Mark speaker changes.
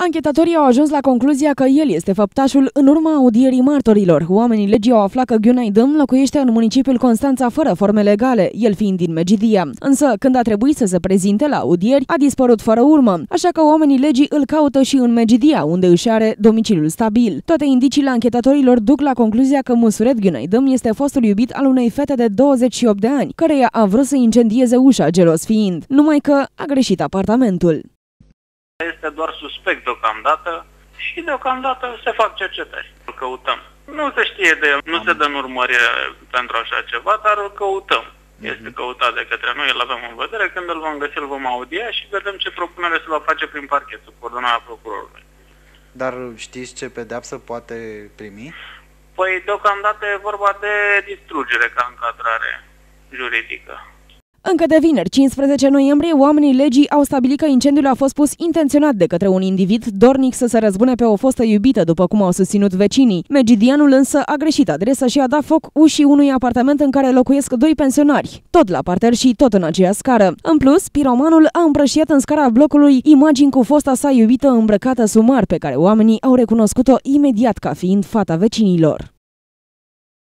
Speaker 1: Anchetatorii au ajuns la concluzia că el este făptașul în urma audierii martorilor. Oamenii legii au aflat că Gheunai Dâm locuiește în municipiul Constanța fără forme legale, el fiind din Megidia. Însă, când a trebuit să se prezinte la audieri, a dispărut fără urmă, așa că oamenii legii îl caută și în Megidia, unde își are domiciliul stabil. Toate indiciile anchetatorilor duc la concluzia că Musuret Gheunai Dâm este fostul iubit al unei fete de 28 de ani, căreia a vrut să incendieze ușa, gelos fiind, numai că a greșit apartamentul.
Speaker 2: Este doar suspect deocamdată și deocamdată se fac cercetări. Îl căutăm. Nu se știe de el, nu se dă în urmărire pentru așa ceva, dar îl căutăm. Este căutat de către noi, îl avem în vedere. Când îl vom găsi, îl vom audia și vedem ce propunere se va face prin parchet, sub coordonarea procurorului.
Speaker 3: Dar știți ce pedeapsă poate primi?
Speaker 2: Păi deocamdată e vorba de distrugere ca încadrare juridică.
Speaker 1: Încă de vineri, 15 noiembrie, oamenii legii au stabilit că incendiul a fost pus intenționat de către un individ dornic să se răzbune pe o fostă iubită, după cum au susținut vecinii. Megidianul însă a greșit adresa și a dat foc ușii unui apartament în care locuiesc doi pensionari, tot la parter și tot în aceeași scară. În plus, piromanul a împrăștiat în scara blocului imagini cu fosta sa iubită îmbrăcată sumar, pe care oamenii au recunoscut-o imediat ca fiind fata vecinilor.